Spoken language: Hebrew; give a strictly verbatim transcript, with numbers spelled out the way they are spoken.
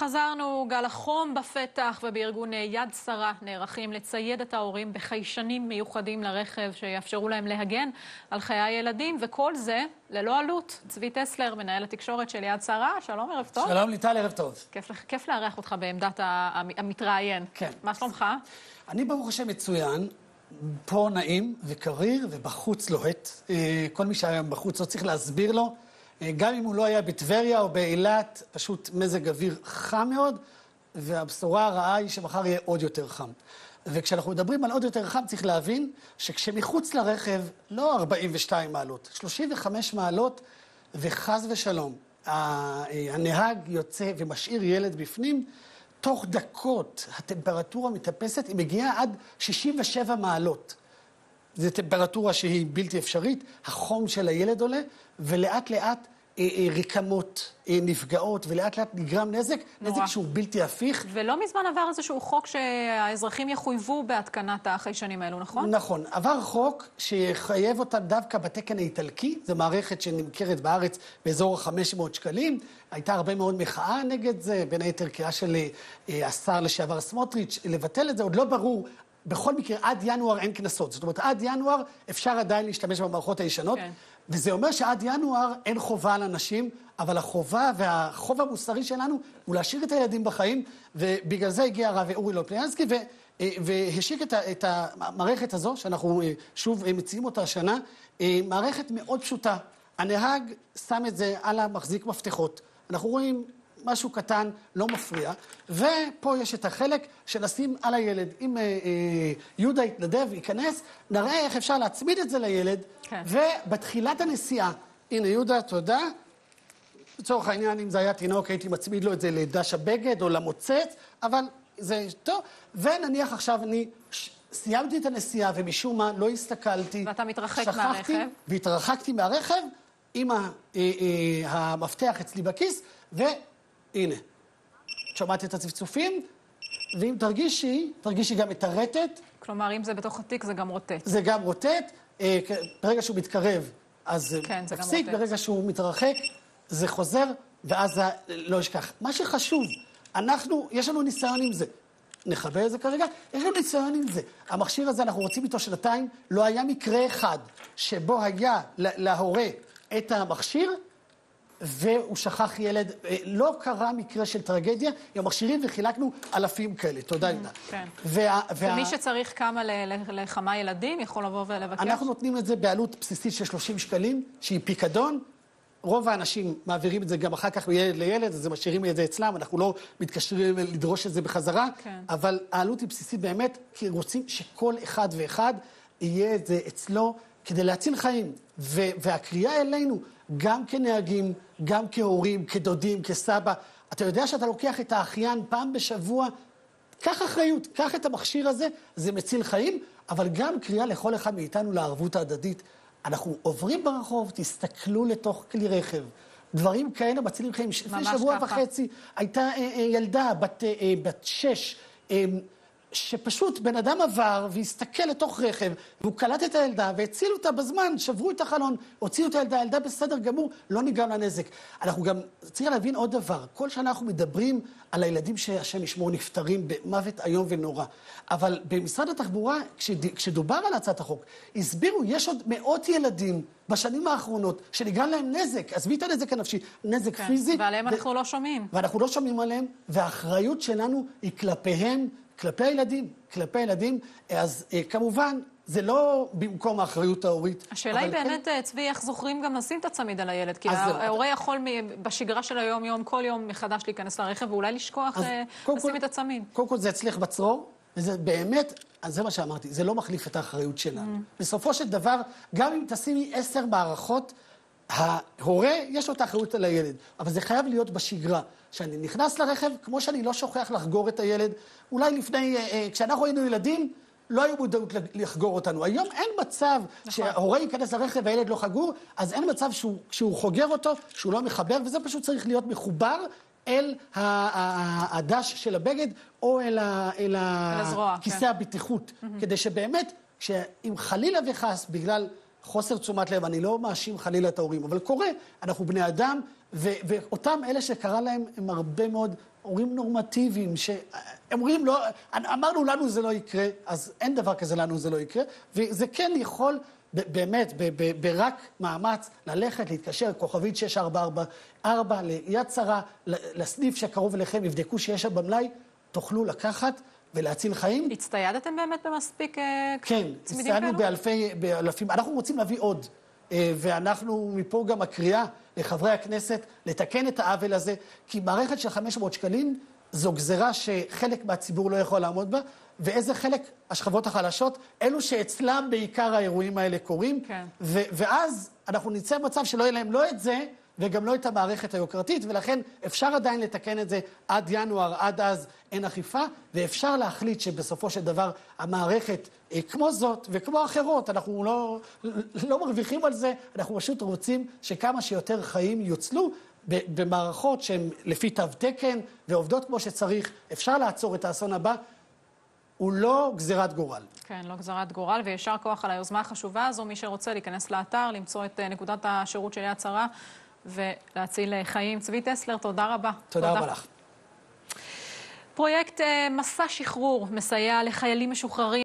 חזרנו, גל החום בפתח, ובארגון יד שרה נערכים לצייד את ההורים בחיישנים מיוחדים לרכב שיאפשרו להם להגן על חיי הילדים, וכל זה ללא עלות. צבי טסלר, מנהל התקשורת של יד שרה, שלום, ערב טוב. שלום ליטל, ערב טוב. כיף, כיף לארח אותך בעמדת המתראיין. כן. מה שלומך? אני ברוך השם מצוין, פה נעים וקריר ובחוץ לוהט. כל מי שהיה בחוץ לא צריך להסביר לו. גם אם הוא לא היה בטבריה או באילת, פשוט מזג אוויר חם מאוד, והבשורה הרעה היא שמחר יהיה עוד יותר חם. וכשאנחנו מדברים על עוד יותר חם, צריך להבין שכשמחוץ לרכב לא ארבעים ושתיים מעלות, שלושים וחמש מעלות, וחז ושלום, הנהג יוצא ומשאיר ילד בפנים, תוך דקות הטמפרטורה מתאפסת, היא מגיעה עד שישים ושבע מעלות. זו טמפרטורה שהיא בלתי אפשרית, החום של הילד עולה, ולאט לאט אה, אה, רקמות אה, נפגעות, ולאט לאט נגרם נזק, נורא. נזק שהוא בלתי הפיך. ולא מזמן עבר איזשהו חוק שהאזרחים יחויבו בהתקנת החיישנים האלו, נכון? נכון. עבר חוק שיחייב אותם דווקא בתקן האיטלקי, זו מערכת שנמכרת בארץ באזור חמש מאות שקלים, הייתה הרבה מאוד מחאה נגד זה, בין היתר קריאה של אה, השר לשעבר סמוטריץ' לבטל את זה, עוד לא ברור. בכל מקרה, עד ינואר אין כנסות. זאת אומרת, עד ינואר אפשר עדיין להשתמש במערכות הישנות, כן. וזה אומר שעד ינואר אין חובה על אנשים, אבל החובה והחוב המוסרי שלנו הוא להשאיר את הילדים בחיים, ובגלל זה הגיע הרב אורי לופליאנסקי, והשיק את, את המערכת הזו, שאנחנו שוב מציעים אותה השנה, מערכת מאוד פשוטה. הנהג שם את זה על המחזיק מפתחות. אנחנו רואים משהו קטן, לא מפריע, ופה יש את החלק שנשים על הילד. אם אה, אה, יהודה יתנדב, ייכנס, נראה איך אפשר להצמיד את זה לילד, כן. ובתחילת הנסיעה, הנה יהודה, תודה, לצורך העניין, אם זה היה תינוק, הייתי מצמיד לו את זה לדש הבגד או למוצץ, אבל זה טוב, ונניח עכשיו אני סיימתי את הנסיעה, ומשום מה לא הסתכלתי, ואתה מתרחק שכחתי, מהרכב, והתרחקתי מהרכב, עם ה, אה, אה, המפתח אצלי בכיס, ו... הנה, שמעתי את הצפצופים, ואם תרגישי, תרגישי גם את הרטט. כלומר, אם זה בתוך התיק, זה גם רוטט. זה גם רוטט. ברגע שהוא מתקרב, אז כן, זה תפסיק. גם רוטט. ברגע שהוא מתרחק, זה חוזר, ואז זה לא ישכח. מה שחשוב, אנחנו, יש לנו ניסיון עם זה. נחבר את זה כרגע, יש לנו ניסיון עם זה. המכשיר הזה, אנחנו רוצים איתו שנתיים, לא היה מקרה אחד שבו היה להורה את המכשיר, והוא שכח ילד, לא קרה מקרה של טרגדיה, עם המכשירים וחילקנו אלפים כאלה, תודה יהודה. כן. וה, וה... ומי שצריך כמה לכמה ילדים יכול לבוא ולבקש? אנחנו נותנים את זה בעלות בסיסית של שלושים שקלים, שהיא פיקדון, רוב האנשים מעבירים את זה גם אחר כך מילד לילד, אז הם משאירים את זה אצלם, אנחנו לא מתקשרים לדרוש את זה בחזרה, כן. אבל העלות היא בסיסית באמת, כי רוצים שכל אחד ואחד יהיה את זה אצלו, כדי להציל חיים. ו- והקריאה אלינו, גם כנהגים, גם כהורים, כדודים, כסבא, אתה יודע שאתה לוקח את האחיין פעם בשבוע, קח אחריות, קח את המכשיר הזה, זה מציל חיים, אבל גם קריאה לכל אחד מאיתנו לערבות ההדדית. אנחנו עוברים ברחוב, תסתכלו לתוך כלי רכב. דברים כאלה מצילים חיים. לפני שבוע ככה. וחצי הייתה אה, אה, ילדה בת, אה, אה, בת שש, אה, שפשוט בן אדם עבר והסתכל לתוך רכב, והוא קלט את הילדה והצילו אותה בזמן, שברו את החלון, הוציאו את הילדה, הילדה בסדר גמור, לא נגרם לנזק. אנחנו גם צריכים להבין עוד דבר, כל שנה אנחנו מדברים על הילדים שהשם ישמור נפטרים במוות איום ונורא, אבל במשרד התחבורה, כשדובר על הצעת החוק, הסבירו, יש עוד מאות ילדים בשנים האחרונות שנגרם להם נזק, עזבי את הנזק הנפשי, נזק כן, פיזי. ועליהם ו... אנחנו לא שומעים. ואנחנו לא שומעים עליהם, והאחריות שלנו היא כלפיהם, כלפי הילדים, כלפי הילדים, אז אה, כמובן, זה לא במקום האחריות ההורית. השאלה היא באמת, כן... צבי, איך זוכרים גם לשים את הצמיד על הילד? כי ההורה לא... יכול בשגרה של היום-יום, כל יום מחדש להיכנס לרכב, ואולי לשכוח אה, לשים כל... את הצמיד. קודם כל זה אצלך בצרור, וזה באמת, אז זה מה שאמרתי, זה לא מחליף את האחריות שלנו. Mm. בסופו של דבר, גם אם תשימי עשר מערכות, ההורה יש לו את האחריות על הילד, אבל זה חייב להיות בשגרה. שאני נכנס לרכב, כמו שאני לא שוכח לחגור את הילד, אולי לפני, כשאנחנו היינו ילדים, לא היו מודעות לחגור אותנו. היום אין מצב נכון. שההורה ייכנס לרכב והילד לא חגור, אז אין מצב שהוא, שהוא חוגר אותו, שהוא לא מחבר, וזה פשוט צריך להיות מחובר אל הדש של הבגד, או אל, ה, אל, אל הזרוע, כיסא כן. הבטיחות, mm-hmm. כדי שבאמת, שאם חלילה וחס, בגלל חוסר תשומת לב, אני לא מאשים חלילה את ההורים, אבל קורה, אנחנו בני אדם, ו- ואותם אלה שקרה להם הם הרבה מאוד הורים נורמטיביים, שהם אומרים, לא, אמרנו לנו זה לא יקרה, אז אין דבר כזה לנו זה לא יקרה, וזה כן יכול באמת, ב- ב- ברק מאמץ, ללכת, להתקשר, כוכבית שש ארבע ארבע ארבע, ליד שרה, לסניף שקרוב אליכם, יבדקו שיש שם במלאי, תוכלו לקחת ולהציל חיים. הצטיידתם באמת במספיק צמידים כאלו? כן, הצטיידנו באלפי, באלפים. אנחנו רוצים להביא עוד, ואנחנו מפה גם הקריאה לחברי הכנסת לתקן את העוול הזה, כי מערכת של חמש מאות שקלים זו גזרה שחלק מהציבור לא יכול לעמוד בה, ואיזה חלק השכבות החלשות, אלו שאצלם בעיקר האירועים האלה קורים, כן. ו- ואז אנחנו נצא במצב שלא יהיה להם לא את זה, וגם לא את המערכת היוקרתית, ולכן אפשר עדיין לתקן את זה עד ינואר, עד אז אין אכיפה, ואפשר להחליט שבסופו של דבר המערכת, כמו זאת וכמו אחרות, אנחנו לא, לא מרוויחים על זה, אנחנו פשוט רוצים שכמה שיותר חיים יוצלו במערכות שהן לפי תו תקן ועובדות כמו שצריך, אפשר לעצור את האסון הבא, הוא לא גזירת גורל. כן, לא גזירת גורל, וישר כוח על היוזמה החשובה הזו, מי שרוצה להיכנס לאתר, למצוא את נקודת השירות של יד שרה, ולהציל חיים. צבי טסלר, תודה רבה. תודה רבה לך. פרויקט מסע שחרור מסייע לחיילים משוחררים